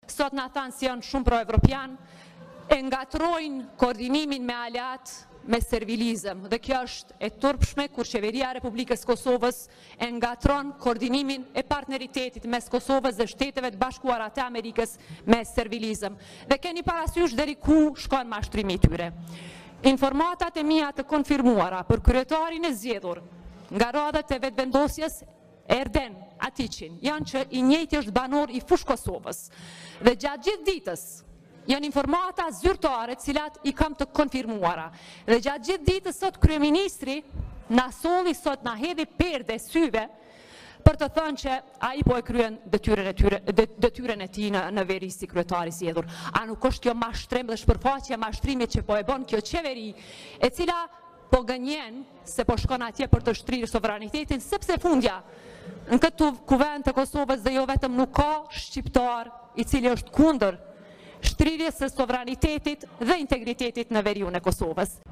sot na thanë si janë shumë pro-evropian, e ngatrojnë koordinimin me aleat me servilizëm. Dhe kjo është e turpshme kur qeveria e Republikës Kosovës e ngatron koordinimin e partneritetit mes Kosovës dhe Shteteve të Bashkuara të Amerikës me servilizëm. Dhe keni parasysh deri ku shkon mashtrimi i tyre. Informatat e mia të konfirmuara për kryetarin e zgjedhur nga radhët e vetëvendosjes Erden Atiqin janë që i njëjti është banor i fush Kosovës. Dhe gjatë gjithë ditës janë informata zyrtare cilat i kam të konfirmuara. Dhe gjatë gjithë ditës sot kryeministri na solli sot na hedhi perde syve për të thënë që ai po e kryen detyrën e tij në veri si kryetari i zgjedhur. A nuk është kjo mashtrim dhe shpërfaqje mashtrimit që po e bën kjo qeveri, e cila po gënjen se po shkon atje për të shtrirë sovranitetin, sepse fundja në këtë kuvend të Kosovës dhe jo vetëm nuk ka shqiptar i cili është kundër shtrirjes së sovranitetit dhe integritetit në veriun e Kosovës.